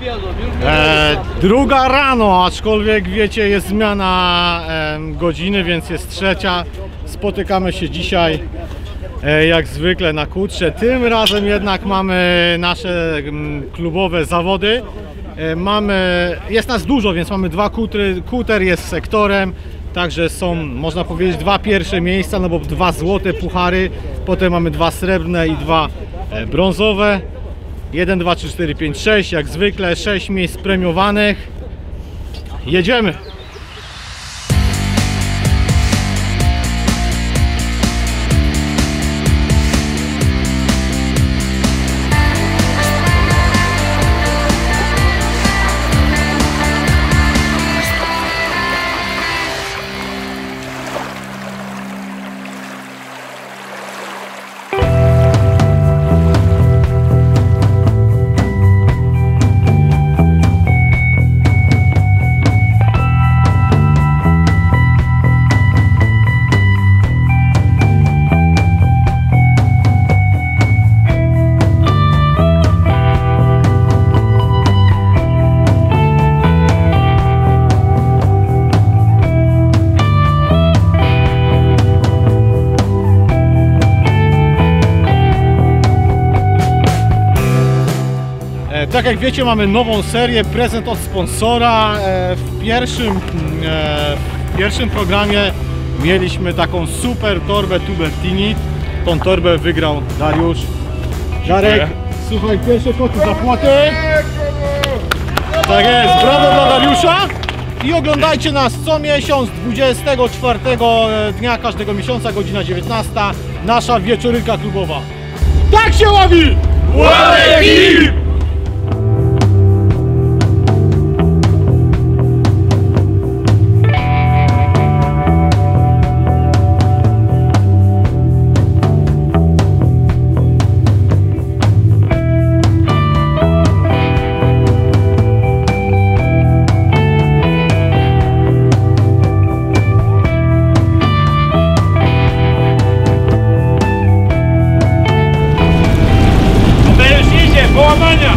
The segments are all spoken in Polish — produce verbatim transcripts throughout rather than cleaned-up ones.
E, druga rano, aczkolwiek wiecie, jest zmiana e, godziny, więc jest trzecia. Spotykamy się dzisiaj e, jak zwykle na kutrze. Tym razem jednak mamy nasze m, klubowe zawody. E, mamy, jest nas dużo, więc mamy dwa kutry. Kuter jest sektorem. Także są, można powiedzieć, dwa pierwsze miejsca, no bo dwa złote puchary, potem mamy dwa srebrne i dwa e, brązowe. jeden, dwa, trzy, cztery, pięć, sześć, jak zwykle sześć miejsc premiowanych. Jedziemy! Tak jak wiecie, mamy nową serię, prezent od sponsora. W pierwszym, w pierwszym programie mieliśmy taką super torbę Tubertini. Tą torbę wygrał Dariusz. Darek, słuchaj, pierwsze koty zapłaty. Tak jest, brawo dla Dariusza. I oglądajcie nas co miesiąc, dwudziestego czwartego dnia każdego miesiąca, godzina dziewiętnasta. Nasza wieczorynka klubowa. Tak się ławi! Ławi! Połamania!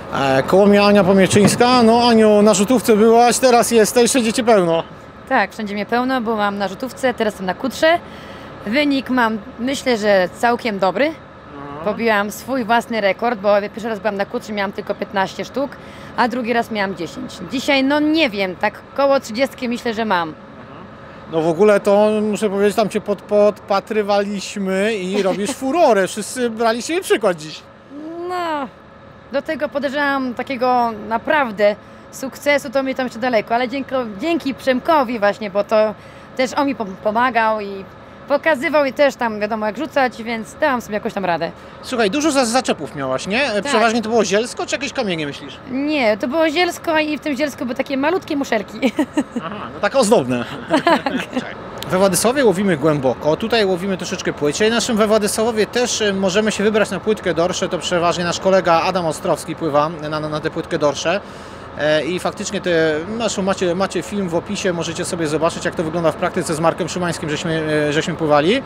E, koło mnie Ania Pomieczyńska. No Aniu, na rzutówce byłaś, teraz jesteś, wszędzie cię pełno. Tak, wszędzie mnie pełno, bo mam na rzutówce, teraz jestem na kutrze. Wynik mam, myślę, że całkiem dobry. Pobiłam swój własny rekord, bo pierwszy raz byłam na kutrze, miałam tylko piętnaście sztuk, a drugi raz miałam dziesięć. Dzisiaj, no nie wiem, tak koło trzydziestki myślę, że mam. No w ogóle to muszę powiedzieć, tam cię pod, podpatrywaliśmy i robisz furorę. Wszyscy brali się przykład dziś. No, do tego podejrzewam takiego naprawdę sukcesu, to mi tam jeszcze daleko, ale dzięki, dzięki Przemkowi właśnie, bo to też on mi pomagał i pokazywał i też tam wiadomo jak rzucać, więc dałam sobie jakoś tam radę. Słuchaj, dużo za zaczepów miałaś, nie? Tak. Przeważnie to było zielsko, czy jakieś kamienie myślisz? Nie, to było zielsko i w tym zielsku były takie malutkie muszelki. Aha, no tak ozdobne. We Władysławie łowimy głęboko, tutaj łowimy troszeczkę płyciej. Naszym we Władysławowie też możemy się wybrać na płytkę dorsze, to przeważnie nasz kolega Adam Ostrowski pływa na, na, na tę płytkę dorsze. I faktycznie te, naszą macie, macie film w opisie, możecie sobie zobaczyć jak to wygląda w praktyce z Markiem Szymańskim, żeśmy, żeśmy pływali.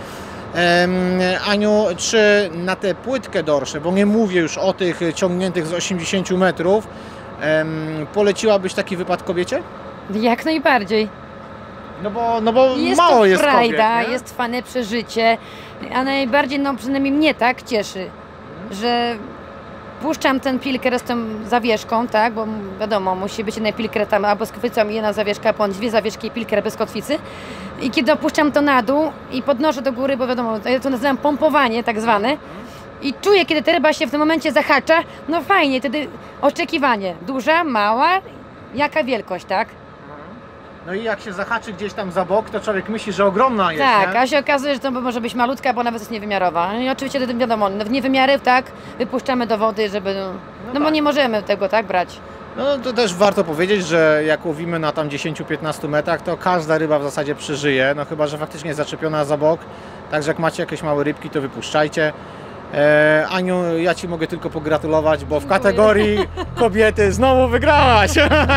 Aniu, czy na tę płytkę dorsze, bo nie mówię już o tych ciągniętych z osiemdziesięciu metrów, poleciłabyś taki wypad kobiecie? Jak najbardziej. No bo, no bo Jest mało to jest frajda, kobiet, nie? jest fajne przeżycie, a najbardziej, no przynajmniej mnie tak cieszy, że puszczam ten pilker z tą zawieszką, tak, bo wiadomo, musi być jedna pilker tam albo z kotwicą i jedna zawieszka, bądź dwie zawieszki i pilker bez kotwicy. I kiedy opuszczam to na dół i podnoszę do góry, bo wiadomo, ja to nazywam pompowanie tak zwane, i czuję, kiedy ta ryba się w tym momencie zahacza, no fajnie, wtedy oczekiwanie, duża, mała, jaka wielkość, tak? No i jak się zahaczy gdzieś tam za bok, to człowiek myśli, że ogromna jest, Tak, nie? a się okazuje, że to może być malutka, bo nawet jest niewymiarowa. I oczywiście to wiadomo, w niewymiary, tak, wypuszczamy do wody, żeby, no, no tak. bo nie możemy tego, tak, brać. No to też warto powiedzieć, że jak łowimy na tam dziesięciu piętnastu metrach, to każda ryba w zasadzie przeżyje, no chyba, że faktycznie jest zaczepiona za bok. Także jak macie jakieś małe rybki, to wypuszczajcie. E, Aniu, ja Ci mogę tylko pogratulować, bo w Dziękuję. kategorii kobiety znowu wygrałaś!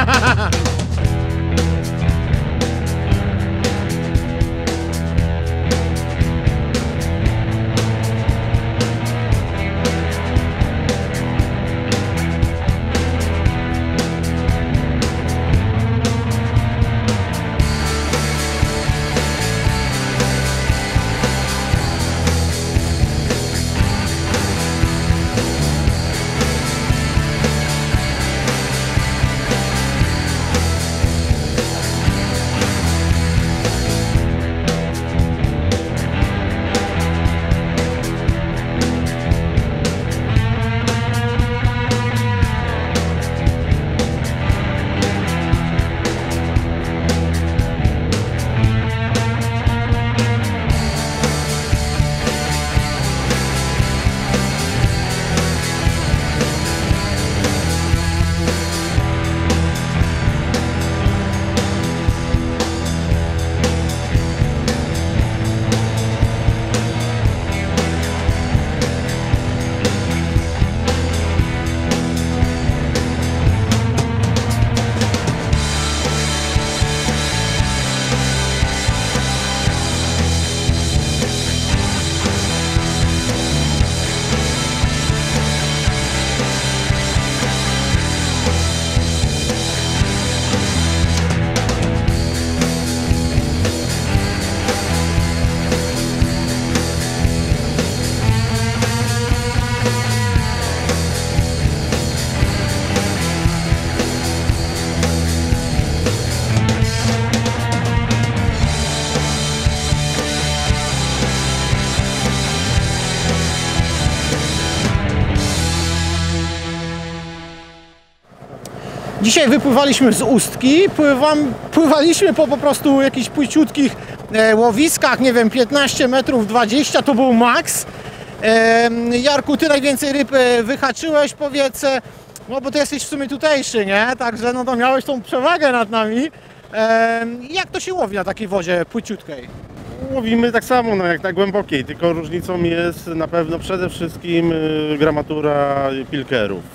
Dzisiaj wypływaliśmy z Ustki, pływam, pływaliśmy po po prostu jakichś płyciutkich e, łowiskach, nie wiem, piętnaście metrów, dwadzieścia to był maks. E, Jarku, Ty najwięcej ryb wyhaczyłeś, powiedz, no bo Ty jesteś w sumie tutejszy, nie? Także no to miałeś tą przewagę nad nami. E, jak to się łowi na takiej wodzie płyciutkiej? Łowimy tak samo, no jak na głębokiej, tylko różnicą jest na pewno przede wszystkim y, gramatura pilkerów.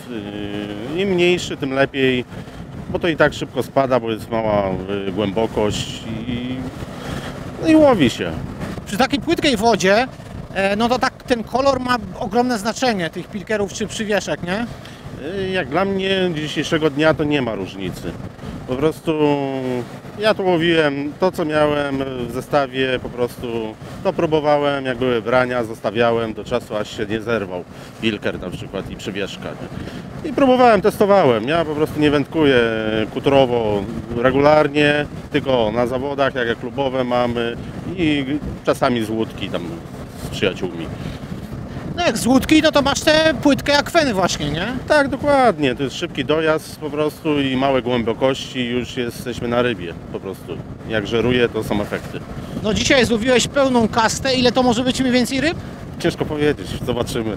Y, Im mniejszy, tym lepiej, bo to i tak szybko spada, bo jest mała y, głębokość i, no i łowi się. Przy takiej płytkiej wodzie, e, no to tak ten kolor ma ogromne znaczenie tych pilkerów czy przywieszek, nie? Y, Jak dla mnie dzisiejszego dnia to nie ma różnicy. Po prostu ja tu łowiłem to, co miałem w zestawie, po prostu to próbowałem, jak były brania, zostawiałem do czasu, aż się nie zerwał pilker na przykład i przywieszka. Nie? I próbowałem, testowałem. Ja po prostu nie wędkuję kutrowo regularnie, tylko na zawodach, jak, jak klubowe mamy i czasami z łódki tam z przyjaciółmi. No jak z łódki, no to masz tę płytkę akweny właśnie, nie? Tak, dokładnie. To jest szybki dojazd po prostu i małe głębokości, już jesteśmy na rybie po prostu. Jak żeruje, to są efekty. No dzisiaj złowiłeś pełną kastę, ile to może być mniej więcej ryb? Ciężko powiedzieć, zobaczymy.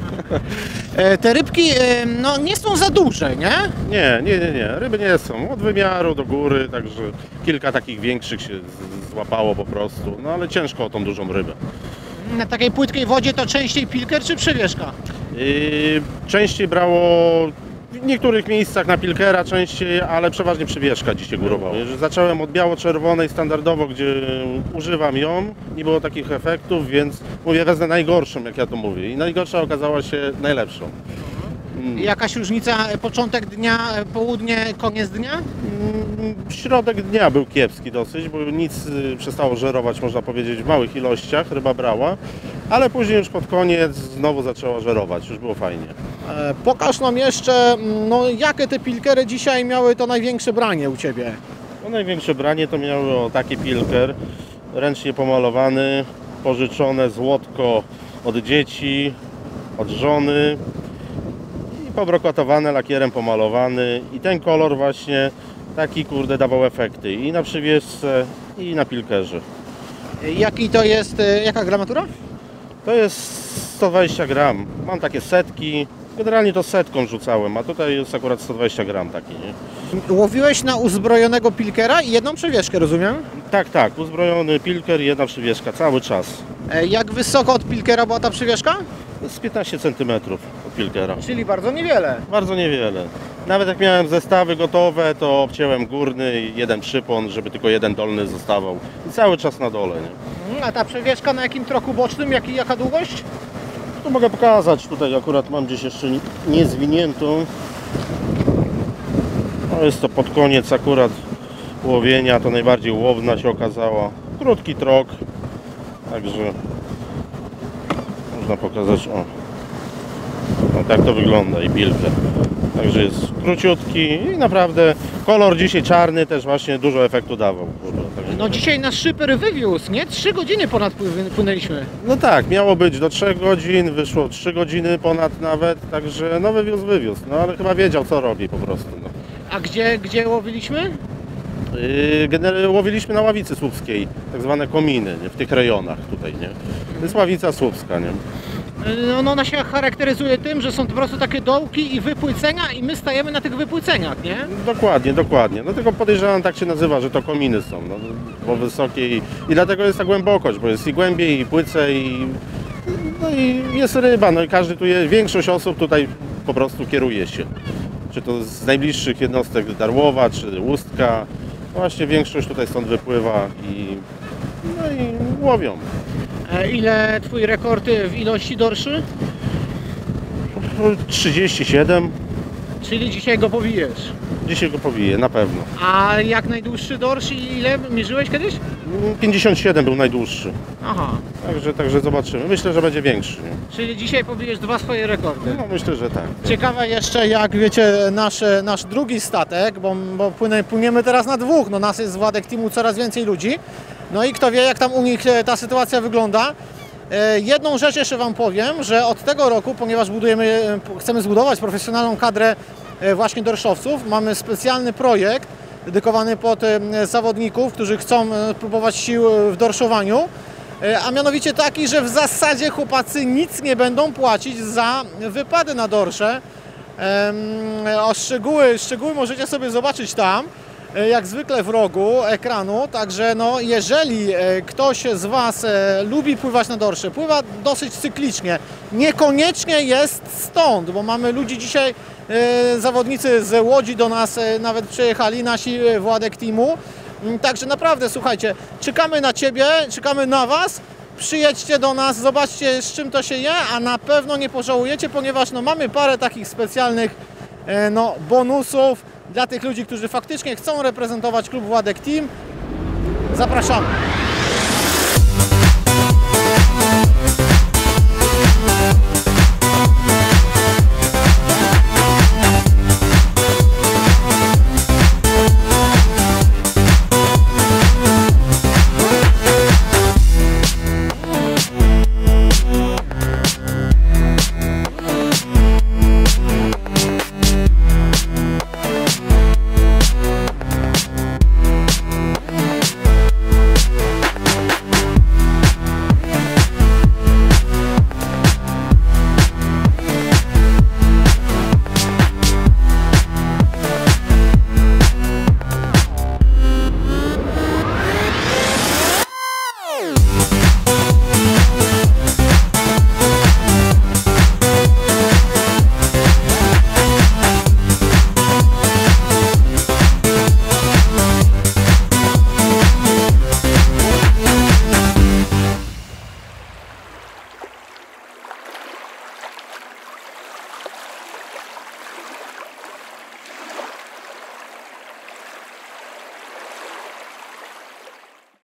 E, te rybki e, no nie są za duże, nie? Nie, nie, nie, nie. Ryby nie są. Od wymiaru do góry, także kilka takich większych się z- złapało po prostu. No ale ciężko o tą dużą rybę. Na takiej płytkiej wodzie to częściej pilker czy przewieszka? Yy, częściej brało w niektórych miejscach na pilkera częściej, ale przeważnie przywieszka dzisiaj górowało. Zacząłem od biało-czerwonej standardowo, gdzie używam ją, nie było takich efektów, więc mówię, wezmę najgorszą, jak ja to mówię. I najgorsza okazała się najlepszą. Jakaś różnica e, początek dnia, e, południe, koniec dnia? Mm, Środek dnia był kiepski dosyć, bo nic y, przestało żerować, można powiedzieć, w małych ilościach, ryba brała, ale później już pod koniec znowu zaczęła żerować, już było fajnie. E, pokaż nam jeszcze, no jakie te pilkery dzisiaj miały to największe branie u Ciebie? No, największe branie to miało taki pilker, ręcznie pomalowany, pożyczone złotko od dzieci, od żony i pobrokotowane, lakierem pomalowany i ten kolor właśnie taki kurde dawał efekty i na przywieszce i na pilkerze. E, Jaki to jest, e, jaka gramatura? To jest sto dwadzieścia gram, mam takie setki, generalnie to setką rzucałem, a tutaj jest akurat sto dwadzieścia gram taki, nie? Łowiłeś na uzbrojonego pilkera i jedną przewieszkę, rozumiem? Tak, tak, uzbrojony pilker i jedna przywieszka cały czas. E, Jak wysoko od pilkera była ta przewieszka? Z piętnaście centymetrów od pilkera. Czyli bardzo niewiele. Bardzo niewiele. Nawet jak miałem zestawy gotowe, to obcięłem górny i jeden przypon, żeby tylko jeden dolny zostawał. I cały czas na dole, nie? Mm, A ta przewieszka na jakim troku bocznym, jaki, jaka długość? To mogę pokazać, tutaj akurat mam gdzieś jeszcze niezwiniętą. No jest to pod koniec akurat łowienia, to najbardziej łowna się okazała. Krótki trok, także można pokazać, o, no tak to wygląda i pilkę. Także jest króciutki i naprawdę kolor dzisiaj czarny też właśnie dużo efektu dawał. Także No dzisiaj nasz szyper wywiózł, nie? Trzy godziny ponad pły- płynęliśmy. No tak, miało być do trzech godzin, wyszło trzy godziny ponad nawet, także no wywiózł, wywiózł, no ale chyba wiedział co robi po prostu. No. A gdzie, gdzie łowiliśmy? Yy, gener- łowiliśmy na Ławicy Słupskiej, tak zwane kominy, nie? W tych rejonach tutaj, nie? To jest Ławica Słupska, nie? No, no ona się charakteryzuje tym, że są to po prostu takie dołki i wypłycenia i my stajemy na tych wypłyceniach, nie? Dokładnie, dokładnie. No tylko podejrzewam, tak się nazywa, że to kominy są, no, bo wysokie i, i dlatego jest ta głębokość, bo jest i głębiej, i płyce, i, no i jest ryba, no i każdy tu jest, większość osób tutaj po prostu kieruje się. Czy to z najbliższych jednostek Darłowa, czy Łustka. Właśnie większość tutaj stąd wypływa i, no i łowią. E, ile twój rekord w ilości dorszy? trzydzieści siedem, Czyli dzisiaj go powijesz. dzisiaj go powiję, na pewno. A jak najdłuższy dorsz i ile mierzyłeś kiedyś? pięćdziesiąt siedem był najdłuższy, Aha, także, także zobaczymy. Myślę, że będzie większy. Nie? czyli dzisiaj pobijesz dwa swoje rekordy. No myślę, że tak. Ciekawe jeszcze, jak wiecie, nasz, nasz drugi statek, bo, bo płynę, płyniemy teraz na dwóch, no nas jest z Władek Teamu coraz więcej ludzi, no i kto wie, jak tam u nich e, ta sytuacja wygląda. E, Jedną rzecz jeszcze Wam powiem, że od tego roku, ponieważ budujemy, e, chcemy zbudować profesjonalną kadrę e, właśnie dorszowców, mamy specjalny projekt dedykowany pod e, zawodników, którzy chcą e, próbować sił w dorszowaniu. E, A mianowicie taki, że w zasadzie chłopacy nic nie będą płacić za wypady na dorsze. Em, O szczegóły, szczegóły możecie sobie zobaczyć tam, e, jak zwykle w rogu ekranu. Także no, jeżeli e, ktoś z Was e, lubi pływać na dorsze, pływa dosyć cyklicznie, niekoniecznie jest stąd, bo mamy ludzi dzisiaj, e, zawodnicy z Łodzi do nas e, nawet przyjechali, nasi e, Władek Teamu. Mm, Także naprawdę, słuchajcie, czekamy na Ciebie, czekamy na Was. przyjedźcie do nas, zobaczcie z czym to się je, a na pewno nie pożałujecie, ponieważ no, mamy parę takich specjalnych e, no, bonusów dla tych ludzi, którzy faktycznie chcą reprezentować klub Władek Team. Zapraszamy.